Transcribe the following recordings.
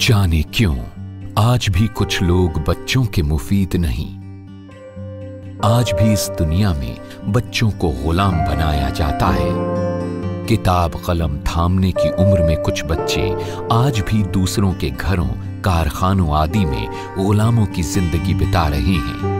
जाने क्यों आज भी कुछ लोग बच्चों के मुफीद नहीं। आज भी इस दुनिया में बच्चों को गुलाम बनाया जाता है। किताब कलम थामने की उम्र में कुछ बच्चे आज भी दूसरों के घरों, कारखानों आदि में गुलामों की जिंदगी बिता रहे हैं।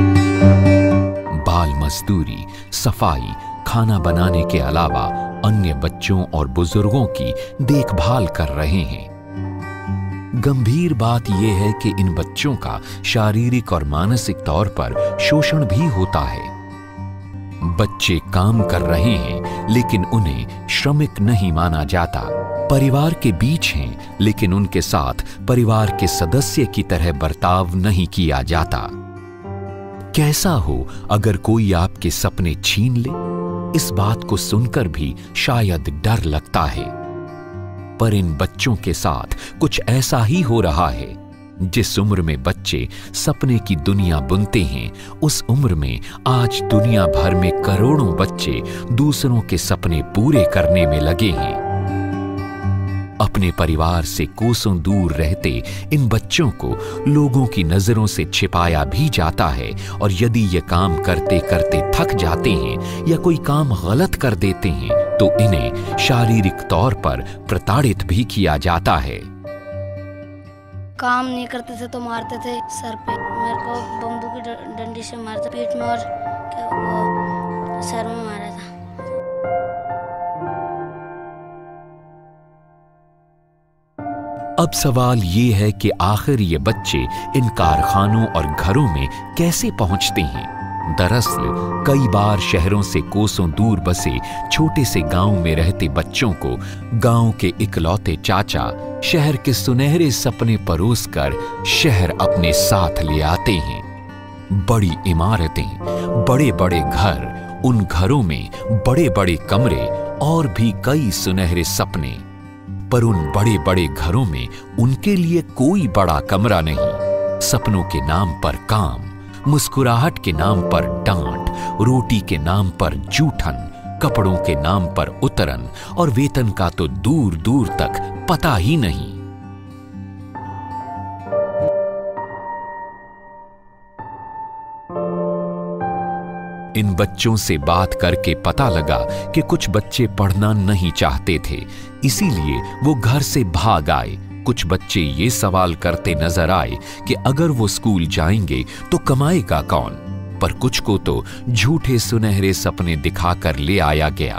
बाल मजदूरी, सफाई, खाना बनाने के अलावा अन्य बच्चों और बुजुर्गों की देखभाल कर रहे हैं। गंभीर बात यह है कि इन बच्चों का शारीरिक और मानसिक तौर पर शोषण भी होता है। बच्चे काम कर रहे हैं लेकिन उन्हें श्रमिक नहीं माना जाता। परिवार के बीच हैं लेकिन उनके साथ परिवार के सदस्य की तरह बर्ताव नहीं किया जाता। कैसा हो अगर कोई आपके सपने छीन ले? इस बात को सुनकर भी शायद डर लगता है, पर इन बच्चों के साथ कुछ ऐसा ही हो रहा है। जिस उम्र में बच्चे सपने की दुनिया बुनते हैं, उस उम्र में आज दुनिया भर में करोड़ों बच्चे दूसरों के सपने पूरे करने में लगे हैं। अपने परिवार से कोसों दूर रहते इन बच्चों को लोगों की नजरों से छिपाया भी जाता है, और यदि ये काम करते करते थक जाते हैं या कोई काम गलत कर देते हैं तो इन्हें शारीरिक तौर पर प्रताड़ित भी किया जाता है। काम नहीं करते थे तो मारते थे सर पे। मेरे को बम्बू की डंडी से मारते, पीठ में और सर में मारा था। अब सवाल ये है कि आखिर ये बच्चे इन कारखानों और घरों में कैसे पहुंचते हैं। दरअसल कई बार शहरों से कोसों दूर बसे छोटे से गांव में रहते बच्चों को गांव के इकलौते चाचा शहर के सुनहरे सपने परोसकर शहर अपने साथ ले आते हैं। बड़ी इमारतें, बड़े बड़े घर, उन घरों में बड़े बड़े कमरे और भी कई सुनहरे सपने, पर उन बड़े बड़े घरों में उनके लिए कोई बड़ा कमरा नहीं। सपनों के नाम पर काम, मुस्कुराहट के नाम पर डांट, रोटी के नाम पर जूठन, कपड़ों के नाम पर उतरन और वेतन का तो दूर दूर तक पता ही नहीं। इन बच्चों से बात करके पता लगा कि कुछ बच्चे पढ़ना नहीं चाहते थे, इसीलिए वो घर से भाग आए। कुछ बच्चे ये सवाल करते नजर आए कि अगर वो स्कूल जाएंगे तो कमाएगा कौन, पर कुछ को तो झूठे सुनहरे सपने दिखाकर ले आया गया।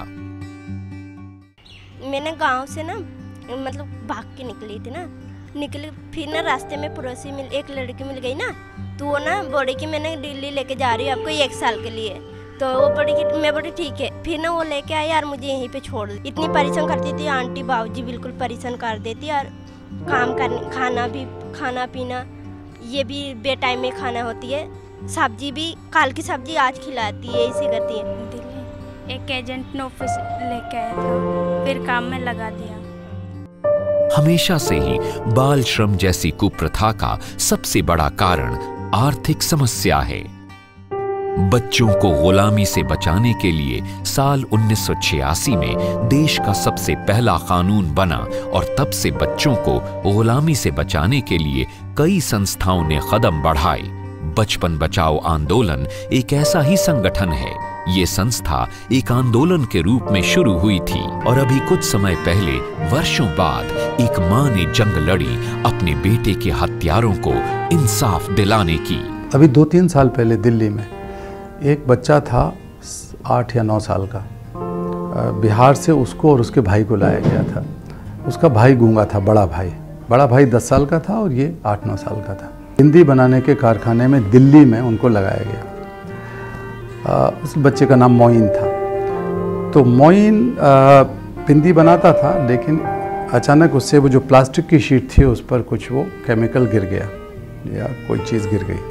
मैंने गांव से ना मतलब भाग के निकली थी ना, फिर ना रास्ते में पड़ोसी एक लड़की मिल गई ना, तो वो ना बोली कि मैंने दिल्ली लेके जा रही हूँ आपको 1 साल के लिए। तो वो बोली कि मैं बोली ठीक है। फिर ना वो लेके आई यार, मुझे यहीं पे छोड़ दी। इतनी परेशान करती थी आंटी बाबूजी, बिल्कुल परेशान कर देती। और काम करने, खाना पीना ये भी बेटाइम में खाना होती है। सब्जी भी कल की सब्जी आज खिलाती है, ऐसे करती है। दिल्ली एक एजेंट ने ऑफिस लेके आया था, फिर काम में लगा दिया। हमेशा से ही बाल श्रम जैसी कुप्रथा का सबसे बड़ा कारण आर्थिक समस्या है। बच्चों को गुलामी से बचाने के लिए साल 1986 में देश का सबसे पहला कानून बना, और तब से बच्चों को गुलामी से बचाने के लिए कई संस्थाओं ने कदम बढ़ाए। बचपन बचाओ आंदोलन एक ऐसा ही संगठन है। ये संस्था एक आंदोलन के रूप में शुरू हुई थी, और अभी कुछ समय पहले वर्षों बाद एक मां ने जंग लड़ी अपने बेटे के हत्यारों को इंसाफ दिलाने की। अभी 2-3 साल पहले दिल्ली में एक बच्चा था 8 या 9 साल का, बिहार से उसको और उसके भाई को लाया गया था। उसका भाई गूंगा था, बड़ा भाई 10 साल का था और ये 8-9 साल का था। हिंदी बनाने के कारखाने में दिल्ली में उनको लगाया गया। उस बच्चे का नाम मोइन था। तो मोइन पिंदी बनाता था, लेकिन अचानक उससे वो जो प्लास्टिक की शीट थी उस पर कुछ वो केमिकल गिर गया या कोई चीज़ गिर गई।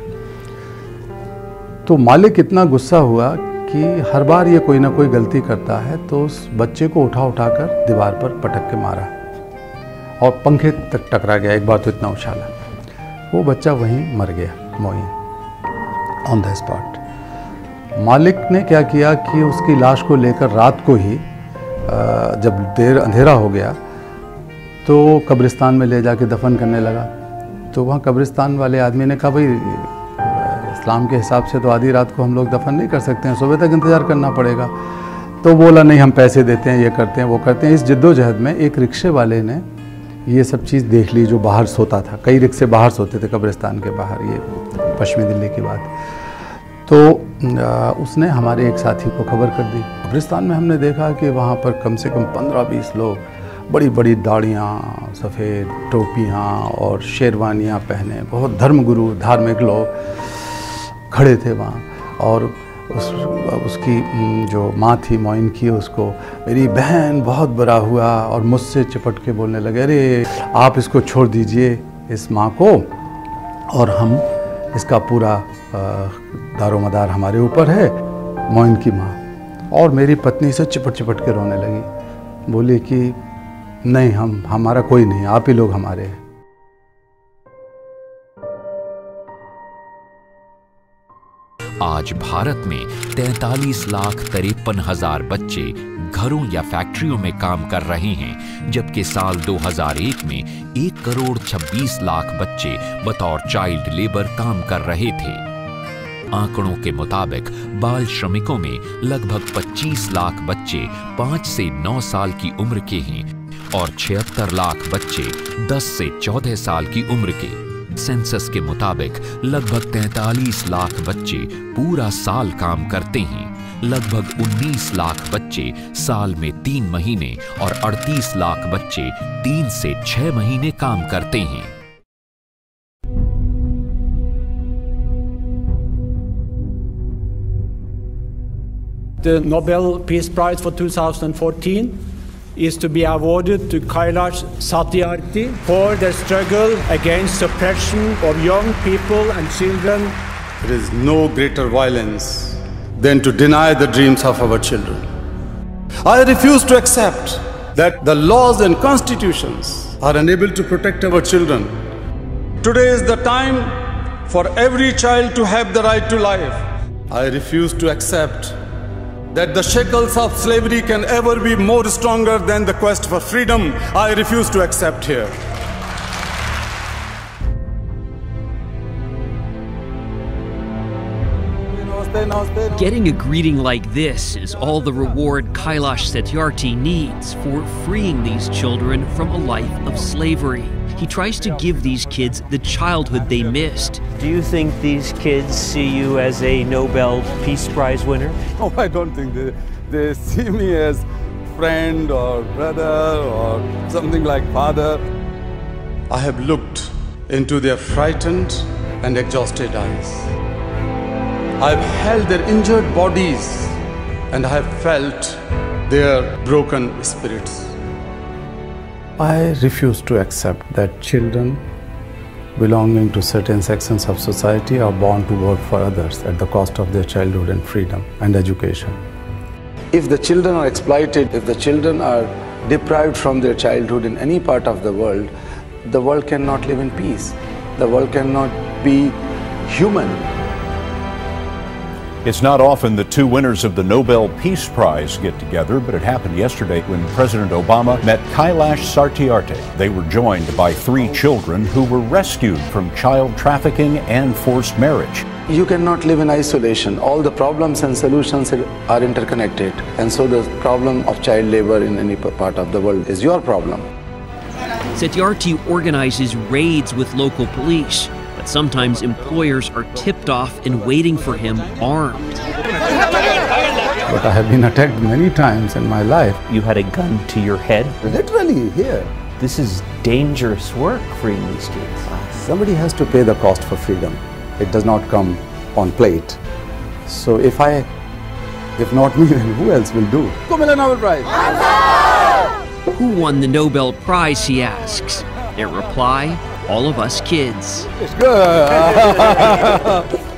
तो मालिक इतना गुस्सा हुआ कि हर बार ये कोई ना कोई गलती करता है, तो उस बच्चे को उठा कर दीवार पर पटक के मारा और पंखे तक टकरा गया। एक बार तो इतना उछाला, वो बच्चा वहीं मर गया, मोइन, ऑन द स्पॉट। मालिक ने क्या किया कि उसकी लाश को लेकर रात को ही, जब अंधेरा हो गया, तो कब्रिस्तान में ले जाके दफन करने लगा। तो वहाँ कब्रिस्तान वाले आदमी ने कहा, भाई इस्लाम के हिसाब से तो आधी रात को हम लोग दफन नहीं कर सकते हैं, सुबह तक इंतज़ार करना पड़ेगा। तो बोला नहीं, हम पैसे देते हैं, ये करते हैं, वो करते हैं। इस जद्दोजहद में एक रिक्शे वाले ने ये सब चीज़ देख ली, जो बाहर सोता था। कई रिक्शे बाहर सोते थे कब्रिस्तान के बाहर, ये पश्चिमी दिल्ली की बात। तो उसने हमारे एक साथी को खबर कर दी। कब्रिस्तान में हमने देखा कि वहाँ पर कम से कम 15-20 लोग, बड़ी बड़ी दाढ़ियाँ, सफ़ेद टोपियाँ और शेरवानियाँ पहने, बहुत धर्मगुरु धार्मिक लोग खड़े थे वहाँ। और उसकी जो माँ थी मोइन की, उसको मेरी बहन बहुत बुरा हुआ और मुझसे चिपट के बोलने लगे, अरे आप इसको छोड़ दीजिए, इस माँ को, और हम इसका पूरा दारोमदार हमारे ऊपर है। मोइन की माँ और मेरी पत्नी से चिपट चिपट के रोने लगी, बोली कि नहीं, हमारा कोई नहीं, आप ही लोग हमारे हैं। आज भारत में 43,53,000 बच्चे घरों या फैक्ट्रियों में काम कर रहे हैं, जबकि साल 2001 में 1,26,00,000 बच्चे बतौर चाइल्ड लेबर काम कर रहे थे। आंकड़ों के मुताबिक बाल श्रमिकों में लगभग 25 लाख बच्चे 5 से 9 साल की उम्र के हैं और 76 लाख बच्चे 10 से 14 साल की उम्र के। सेंसस के मुताबिक लगभग 43 लाख बच्चे पूरा साल काम करते हैं। लगभग 19 लाख बच्चे साल में 3 महीने और 38 लाख बच्चे 3 से 6 महीने काम करते हैं। The Nobel Peace Prize for 2014 is to be awarded to Kailash Satyarthi for their struggle against suppression of young people and children. There is no greater violence than to deny the dreams of our children. I refuse to accept that the laws and constitutions are unable to protect our children. Today is the time for every child to have the right to life. I refuse to accept that the shackles of slavery can ever be more stronger than the quest for freedom. I refuse to accept here. Getting a greeting like this is all the reward Kailash Satyarthi needs for freeing these children from a life of slavery. He tries to give these kids the childhood they missed. Do you think these kids see you as a Nobel Peace Prize winner? No, I don't think they see me as friend or brother or something like father. I have looked into their frightened and exhausted eyes. I've held their injured bodies and I have felt their broken spirits. I refuse to accept that children belonging to certain sections of society are born to work for others at the cost of their childhood and freedom and education. If the children are exploited, if the children are deprived from their childhood in any part of the world cannot live in peace. The world cannot be human. It's not often the two winners of the Nobel Peace Prize get together, but it happened yesterday when President Obama met Kailash Satyarthi. They were joined by 3 children who were rescued from child trafficking and forced marriage. You cannot live in isolation. All the problems and solutions are interconnected. And so the problem of child labor in any part of the world is your problem. Satyarthi organizes raids with local police, but sometimes employers are tipped off and waiting for him armed. But I have been attacked many times in my life. You had a gun to your head? Literally here. This is dangerous work, freeing these kids. Somebody has to pay the cost for freedom. It does not come on plate. So if not me, then who else will do? Who will Nobel Prize? Who won the Nobel Prize, he asks. Their reply, all of us kids. It's good.